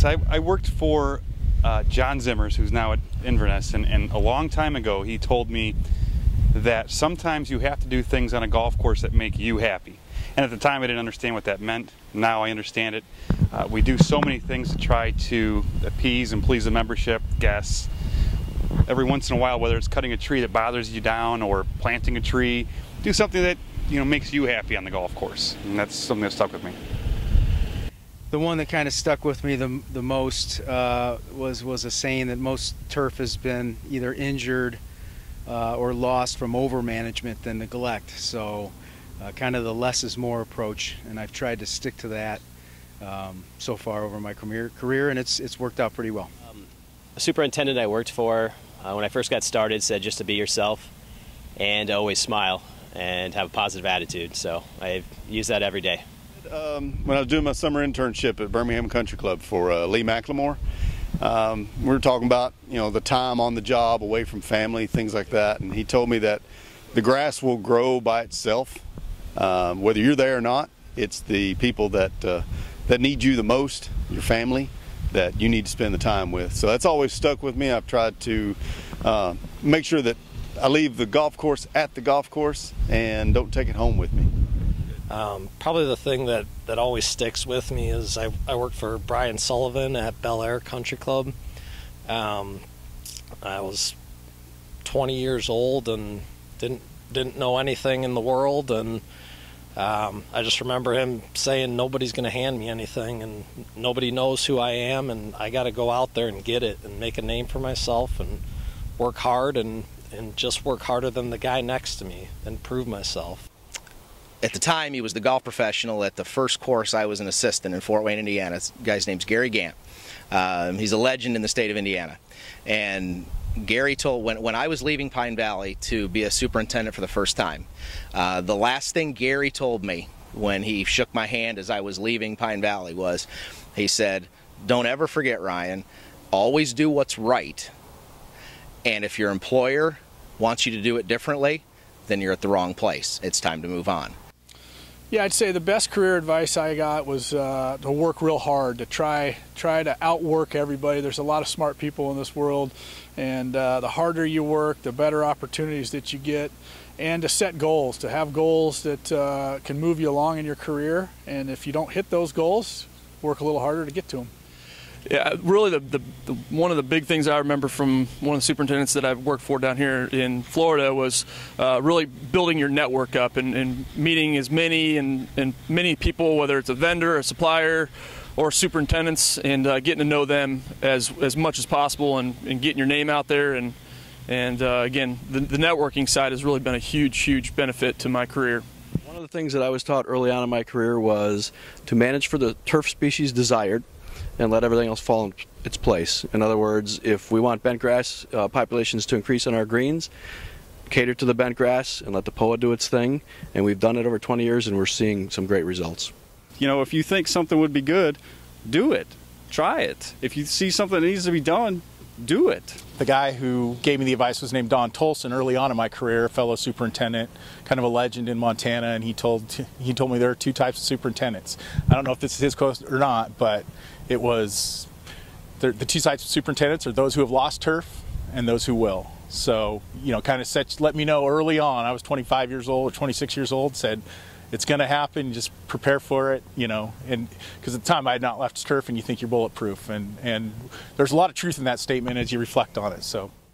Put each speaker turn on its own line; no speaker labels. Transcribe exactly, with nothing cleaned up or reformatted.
I, I worked for uh, John Zimmers, who's now at Inverness, and, and a long time ago he told me that sometimes you have to do things on a golf course that make you happy. And at the time I didn't understand what that meant. Now I understand it. Uh, we do so many things to try to appease and please the membership, guests. Every once in a while, whether it's cutting a tree that bothers you down or planting a tree, do something that, you know, makes you happy on the golf course. And that's something that stuck with me.
The one that kind of stuck with me the, the most uh, was, was a saying that most turf has been either injured uh, or lost from overmanagement than neglect. So uh, kind of the less is more approach, and I've tried to stick to that um, so far over my career, career and it's, it's worked out pretty well.
Um, a superintendent I worked for uh, when I first got started said just to be yourself and always smile and have a positive attitude. So I use that every day.
Um, when I was doing my summer internship at Birmingham Country Club for uh, Lee McLemore, um, we were talking about, you know, the time on the job, away from family, things like that, and he told me that the grass will grow by itself, um, whether you're there or not. It's the people that uh, that need you the most, your family, that you need to spend the time with. So that's always stuck with me. I've tried to uh, make sure that I leave the golf course at the golf course and don't take it home with me.
Um, probably the thing that, that always sticks with me is I, I worked for Brian Sullivan at Bel Air Country Club. Um, I was twenty years old and didn't didn't know anything in the world, and um, I just remember him saying nobody's going to hand me anything and nobody knows who I am, and I got to go out there and get it and make a name for myself and work hard and, and just work harder than the guy next to me and prove myself.
At the time, he was the golf professional at the first course I was an assistant in Fort Wayne, Indiana. The guy's name's Gary Gant. Um, he's a legend in the state of Indiana. And Gary told, when, when I was leaving Pine Valley to be a superintendent for the first time, uh, the last thing Gary told me when he shook my hand as I was leaving Pine Valley was, he said, "Don't ever forget, Ryan, always do what's right. And if your employer wants you to do it differently, then you're at the wrong place. It's time to move on."
Yeah, I'd say the best career advice I got was uh, to work real hard, to try try to outwork everybody. There's a lot of smart people in this world, and uh, the harder you work, the better opportunities that you get, and to set goals, to have goals that uh, can move you along in your career. And if you don't hit those goals, work a little harder to get to them.
Yeah, really the, the, the one of the big things I remember from one of the superintendents that I've worked for down here in Florida was uh, really building your network up and, and meeting as many and, and many people, whether it's a vendor, a supplier, or superintendents, and uh, getting to know them as, as much as possible and, and getting your name out there. And, and uh, again, the, the networking side has really been a huge, huge benefit to my career.
One of the things that I was taught early on in my career was to manage for the turf species desired and let everything else fall in its place. In other words, if we want bent grass uh, populations to increase on our greens, cater to the bent grass and let the P O A do its thing, and we've done it over twenty years and we're seeing some great results.
You know, if you think something would be good, do it. Try it. If you see something that needs to be done, do it.
The guy who gave me the advice was named Don Tolson early on in my career, a fellow superintendent, kind of a legend in Montana, and he told he told me there are two types of superintendents. I don't know if this is his quote or not, but it was the, the two types of superintendents are those who have lost turf and those who will. So, you know, kind of set, let me know early on. I was twenty-five years old or twenty-six years old, said, it's going to happen, just prepare for it, you know, and because at the time I had not left turf and you think you're bulletproof, and, and there's a lot of truth in that statement as you reflect on it. So.